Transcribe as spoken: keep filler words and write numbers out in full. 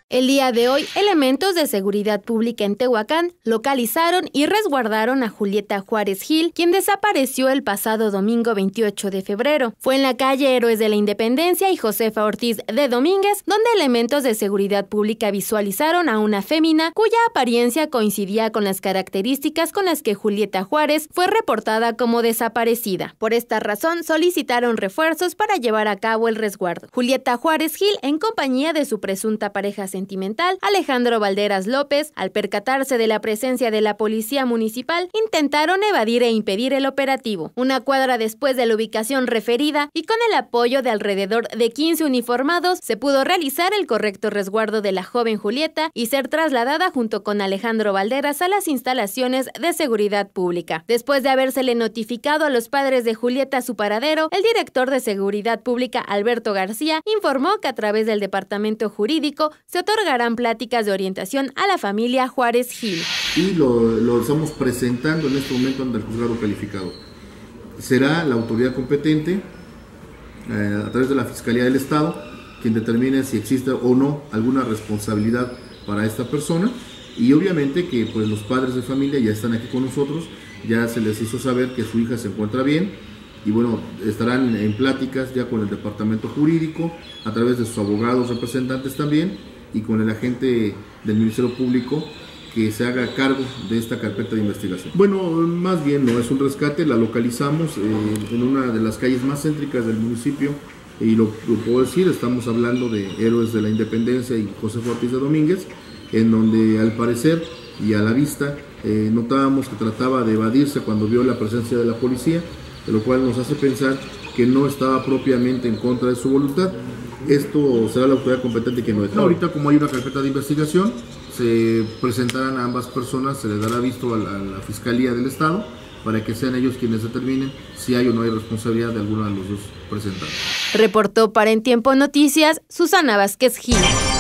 El día de hoy, elementos de seguridad pública en Tehuacán localizaron y resguardaron a Julieta Juárez Gil, quien desapareció el pasado domingo veintiocho de febrero. Fue en la calle Héroes de la Independencia y Josefa Ortiz de Domínguez, donde elementos de seguridad pública visualizaron a una fémina cuya apariencia coincidía con las características con las que Julieta Juárez fue reportada como desaparecida. Por esta razón, solicitaron refuerzos para llevar a cabo el resguardo. Julieta Juárez Gil, en compañía de su presunta pareja sentimental, Alejandro Valderas López, al percatarse de la presencia de la policía municipal, intentaron evadir e impedir el operativo. Una cuadra después de la ubicación referida y con el apoyo de alrededor de quince uniformados, se pudo realizar el correcto resguardo de la joven Julieta y ser trasladada junto con Alejandro Valderas a las instalaciones de seguridad pública. Después de habérsele notificado a los padres de Julieta su paradero, el director de Seguridad Pública, Alberto García, informó que a través del departamento jurídico se otorgarán pláticas de orientación a la familia Juárez Gil. Y lo, lo estamos presentando en este momento ante el juzgado calificado. Será la autoridad competente, eh, a través de la Fiscalía del Estado, quien determine si existe o no alguna responsabilidad para esta persona. Y obviamente que pues, los padres de familia ya están aquí con nosotros, ya se les hizo saber que su hija se encuentra bien, y bueno, estarán en pláticas ya con el departamento jurídico, a través de sus abogados representantes también, y con el agente del Ministerio Público que se haga cargo de esta carpeta de investigación. Bueno, más bien no es un rescate, la localizamos eh, en una de las calles más céntricas del municipio, y lo, lo puedo decir, estamos hablando de Héroes de la Independencia y Josefa Ortiz de Domínguez, en donde al parecer y a la vista eh, notábamos que trataba de evadirse cuando vio la presencia de la policía, de lo cual nos hace pensar que no estaba propiamente en contra de su voluntad. Esto será la autoridad competente que no es. Ahorita, como hay una carpeta de investigación, se presentarán a ambas personas, se les dará visto a la, a la Fiscalía del Estado para que sean ellos quienes determinen si hay o no hay responsabilidad de alguno de los dos presentados. Reportó para En Tiempo Noticias Susana Vázquez Gil.